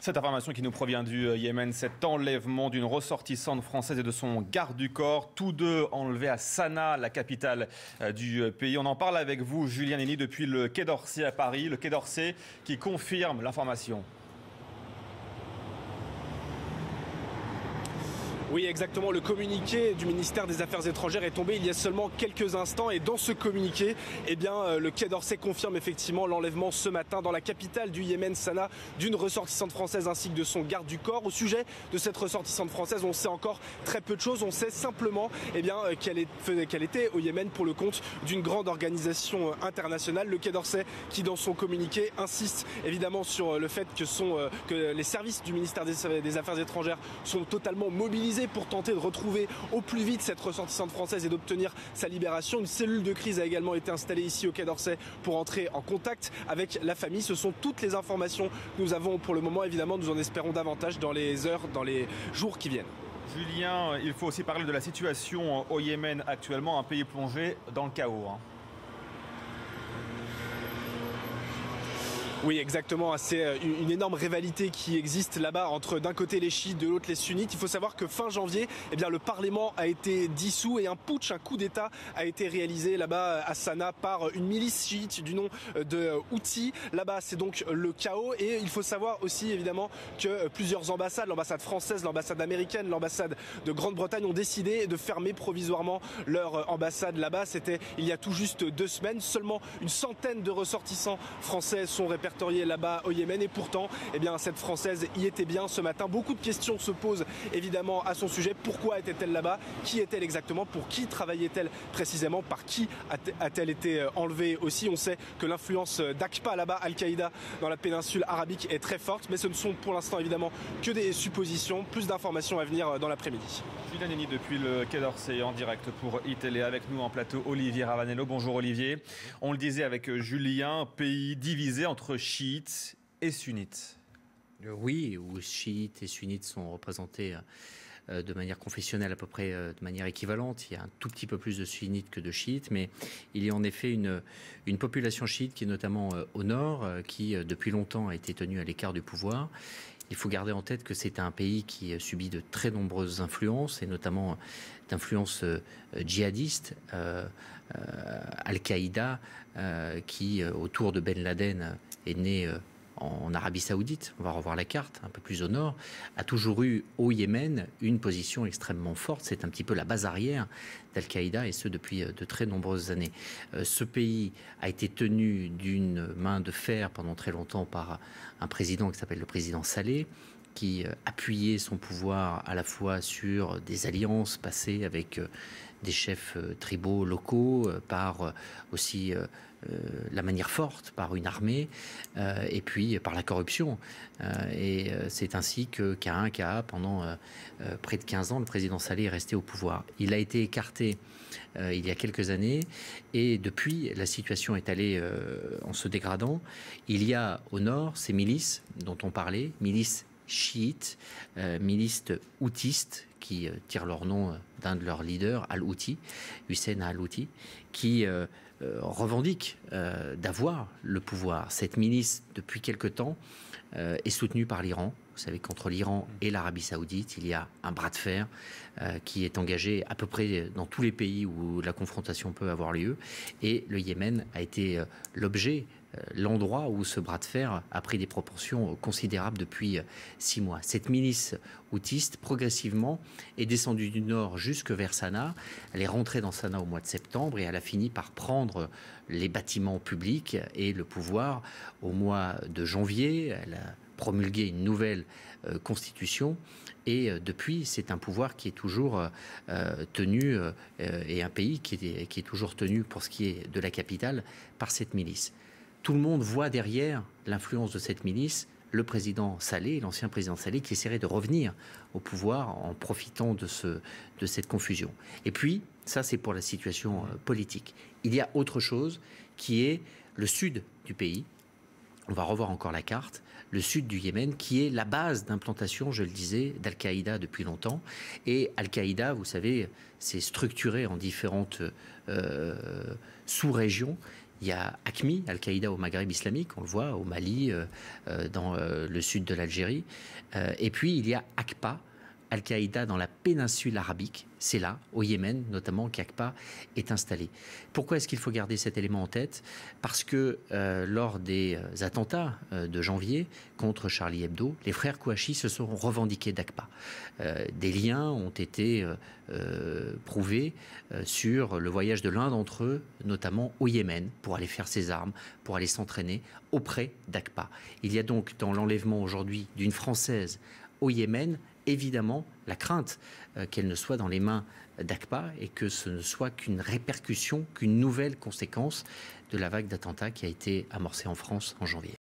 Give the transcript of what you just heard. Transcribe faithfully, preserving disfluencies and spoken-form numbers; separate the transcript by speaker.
Speaker 1: Cette information qui nous provient du Yémen, cet enlèvement d'une ressortissante française et de son garde du corps, tous deux enlevés à Sanaa, la capitale du pays. On en parle avec vous, Julien Néni, depuis le Quai d'Orsay à Paris. Le Quai d'Orsay qui confirme l'information.
Speaker 2: Oui, exactement. Le communiqué du ministère des Affaires étrangères est tombé il y a seulement quelques instants. Et dans ce communiqué, eh bien, le Quai d'Orsay confirme effectivement l'enlèvement ce matin dans la capitale du Yémen, Sanaa, d'une ressortissante française ainsi que de son garde du corps. Au sujet de cette ressortissante française, on sait encore très peu de choses. On sait simplement eh bien, qu'elle est, qu'elle était au Yémen pour le compte d'une grande organisation internationale. Le Quai d'Orsay qui, dans son communiqué, insiste évidemment sur le fait que, sont, que les services du ministère des Affaires étrangères sont totalement mobilisés pour tenter de retrouver au plus vite cette ressortissante française et d'obtenir sa libération. Une cellule de crise a également été installée ici au Quai d'Orsay pour entrer en contact avec la famille. Ce sont toutes les informations que nous avons pour le moment. Évidemment, nous en espérons davantage dans les heures, dans les jours qui viennent.
Speaker 1: Julien, il faut aussi parler de la situation au Yémen actuellement, un pays plongé dans le chaos. Hein.
Speaker 2: Oui, exactement. C'est une énorme rivalité qui existe là-bas entre d'un côté les chiites, de l'autre les sunnites. Il faut savoir que fin janvier, eh bien, le Parlement a été dissous et un putsch, un coup d'État a été réalisé là-bas à Sanaa par une milice chiite du nom de Houthi. Là-bas, c'est donc le chaos. Et il faut savoir aussi évidemment que plusieurs ambassades, l'ambassade française, l'ambassade américaine, l'ambassade de Grande-Bretagne ont décidé de fermer provisoirement leur ambassade là-bas. C'était il y a tout juste deux semaines. Seulement une centaine de ressortissants français sont répertoriés là-bas au Yémen et pourtant eh bien, cette Française y était bien ce matin. Beaucoup de questions se posent évidemment à son sujet. Pourquoi était-elle là-bas? Qui est-elle exactement? Pour qui travaillait-elle précisément? Par qui a-t-elle été enlevée aussi? On sait que l'influence d'Aqpa là-bas, Al-Qaïda dans la péninsule arabique est très forte, mais ce ne sont pour l'instant évidemment que des suppositions. Plus d'informations à venir dans l'après-midi.
Speaker 1: Julien Néni depuis le Quai d'Orsay en direct pour iTélé. Avec nous en plateau Olivier Ravanello. Bonjour Olivier. On le disait avec Julien, pays divisé entre chiites et sunnites.
Speaker 3: Oui, où chiites et sunnites sont représentés de manière confessionnelle à peu près de manière équivalente. Il y a un tout petit peu plus de sunnites que de chiites, mais il y a en effet une, une population chiite qui est notamment au nord, qui depuis longtemps a été tenue à l'écart du pouvoir. Il faut garder en tête que c'est un pays qui subit de très nombreuses influences, et notamment d'influences djihadistes, euh, euh, Al-Qaïda, euh, qui autour de Ben Laden est né euh, en Arabie Saoudite, on va revoir la carte, un peu plus au nord, a toujours eu au Yémen une position extrêmement forte. C'est un petit peu la base arrière d'Al-Qaïda, et ce depuis de très nombreuses années. Ce pays a été tenu d'une main de fer pendant très longtemps par un président qui s'appelle le président Saleh, qui appuyait son pouvoir à la fois sur des alliances passées avec des chefs tribaux locaux, par aussi euh, la manière forte, par une armée, euh, et puis par la corruption. Euh, et c'est ainsi que K un K A, pendant euh, près de quinze ans, le président Saleh est resté au pouvoir. Il a été écarté euh, il y a quelques années, et depuis, la situation est allée euh, en se dégradant. Il y a au nord ces milices dont on parlait, milices chiites, euh, milices houtistes, qui euh, tirent leur nom d'un de leurs leaders, Al-Houthi, Hussein Al-Houthi, qui euh, euh, revendique euh, d'avoir le pouvoir. Cette milice, depuis quelque temps, euh, est soutenue par l'Iran. Vous savez qu'entre l'Iran et l'Arabie Saoudite, il y a un bras de fer euh, qui est engagé à peu près dans tous les pays où la confrontation peut avoir lieu. Et le Yémen a été euh, l'objet, l'endroit où ce bras de fer a pris des proportions considérables depuis six mois. Cette milice houtiste, progressivement, est descendue du nord jusque vers Sanaa. Elle est rentrée dans Sanaa au mois de septembre et elle a fini par prendre les bâtiments publics et le pouvoir au mois de janvier. Elle a promulgué une nouvelle euh, constitution, et euh, depuis, c'est un pouvoir qui est toujours euh, tenu, euh, et un pays qui est, qui est toujours tenu, pour ce qui est de la capitale, par cette milice. Tout le monde voit derrière l'influence de cette milice le président Saleh, l'ancien président Saleh, qui essaierait de revenir au pouvoir en profitant de, ce, de cette confusion. Et puis, ça c'est pour la situation euh, politique. Il y a autre chose qui est le sud du pays. On va revoir encore la carte. Le sud du Yémen, qui est la base d'implantation, je le disais, d'Al-Qaïda depuis longtemps. Et Al-Qaïda, vous savez, c'est structuré en différentes euh, sous-régions. Il y a AQMI, Al-Qaïda au Maghreb islamique, on le voit au Mali, euh, euh, dans euh, le sud de l'Algérie. Euh, et puis il y a AQPA, Al-Qaïda dans la péninsule arabique, c'est là, au Yémen notamment, qu'Aqpa est installé. Pourquoi est-ce qu'il faut garder cet élément en tête? Parce que euh, lors des euh, attentats euh, de janvier contre Charlie Hebdo, les frères Kouachi se sont revendiqués d'Aqpa. Euh, des liens ont été euh, euh, prouvés euh, sur le voyage de l'un d'entre eux, notamment au Yémen, pour aller faire ses armes, pour aller s'entraîner auprès d'Aqpa. Il y a donc dans l'enlèvement aujourd'hui d'une Française au Yémen, évidemment, la crainte euh, qu'elle ne soit dans les mains d'Aqpa et que ce ne soit qu'une répercussion, qu'une nouvelle conséquence de la vague d'attentats qui a été amorcée en France en janvier.